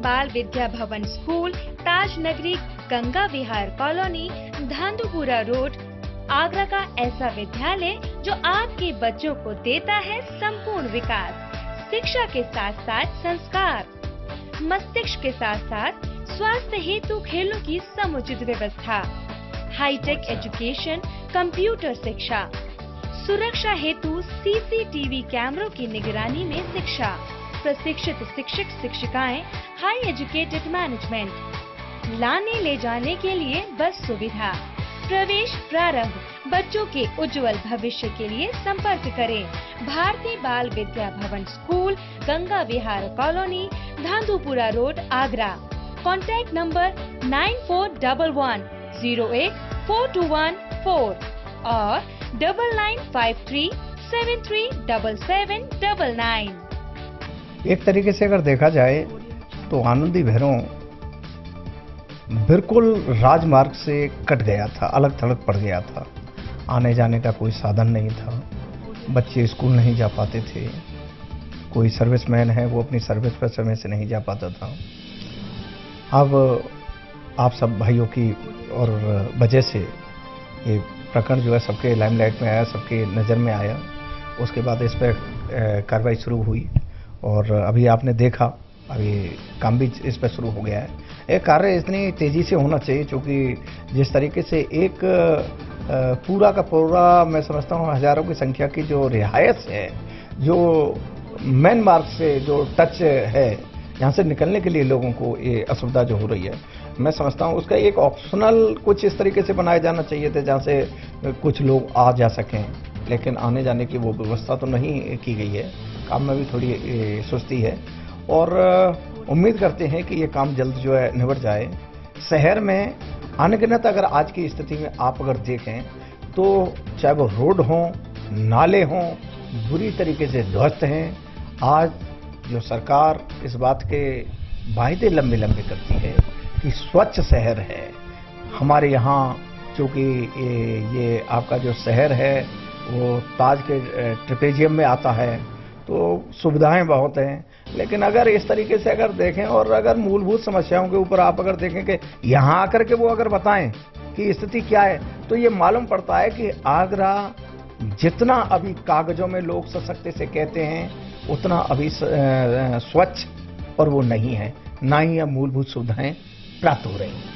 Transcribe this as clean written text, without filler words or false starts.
बाल Vidya Bhawan school, Taj Nagri, Ganga Vihar colony, Dhandhupura road, Agra का ऐसा विद्यालय जो आपके बच्चों को देता है संपूर्ण विकास, शिक्षा के साथ साथ संस्कार, मस्तिष्क के साथ साथ स्वास्थ्य हेतु खेलों की समुचित व्यवस्था, हाईटेक एजुकेशन, कंप्यूटर शिक्षा, सुरक्षा हेतु सीसीटीवी कैमरों की निगरानी में शिक्षा, प्रशिक्षित शिक्षक शिक्षिकाएं, हाई एजुकेटेड मैनेजमेंट, लाने ले जाने के लिए बस सुविधा, प्रवेश प्रारंभ, बच्चों के उज्जवल भविष्य के लिए संपर्क करें भारतीय Bal Vidya Bhawan school, Ganga Vihar colony, Dhandhupura road, Agra. Contact number 9411084214 और 9953737799। एक तरीके से अगर देखा जाए तो आनंदी भैरों बिल्कुल राजमार्ग से कट गया था, अलग थलग पड़ गया था। आने जाने का कोई साधन नहीं था, बच्चे स्कूल नहीं जा पाते थे, कोई सर्विसमैन है वो अपनी सर्विस पर समय से नहीं जा पाता था। अब आप सब भाइयों की और वजह से ये प्रकरण जो है सबके लाइमलाइट में आया, सबके नज़र में आया। उसके बाद इस पर कार्रवाई शुरू हुई और अभी आपने देखा, अभी काम भी इस पर शुरू हो गया है। ये कार्य इतनी तेज़ी से होना चाहिए क्योंकि जिस तरीके से एक पूरा का पूरा मैं समझता हूँ हज़ारों की संख्या की जो रिहायश है, जो मेन मार्ग से जो टच है, यहाँ से निकलने के लिए लोगों को ये असुविधा जो हो रही है, मैं समझता हूँ उसका एक ऑप्शनल कुछ इस तरीके से बनाया जाना चाहिए था जहाँ से कुछ लोग आ जा सकें, लेकिन आने जाने की वो व्यवस्था तो नहीं की गई है। काम में भी थोड़ी सुस्ती है और उम्मीद करते हैं कि ये काम जल्द जो है निबट जाए। शहर में अनगिनत अगर आज की स्थिति में आप अगर देखें तो चाहे वो रोड हों, नाले हों, बुरी तरीके से ध्वस्त हैं। आज जो सरकार इस बात के वायदे लंबे लंबे करती है कि स्वच्छ शहर है हमारे यहाँ, चूँकि ये आपका जो शहर है वो ताज के ट्रेपेजियम में आता है तो सुविधाएं बहुत हैं, लेकिन अगर इस तरीके से अगर देखें और अगर मूलभूत समस्याओं के ऊपर आप अगर देखें कि यहाँ आकर के वो अगर बताएं कि स्थिति क्या है, तो ये मालूम पड़ता है कि आगरा जितना अभी कागजों में लोग सशक्त से कहते हैं उतना अभी स्वच्छ और वो नहीं है, ना ही अब मूलभूत सुविधाएं प्राप्त हो रही हैं।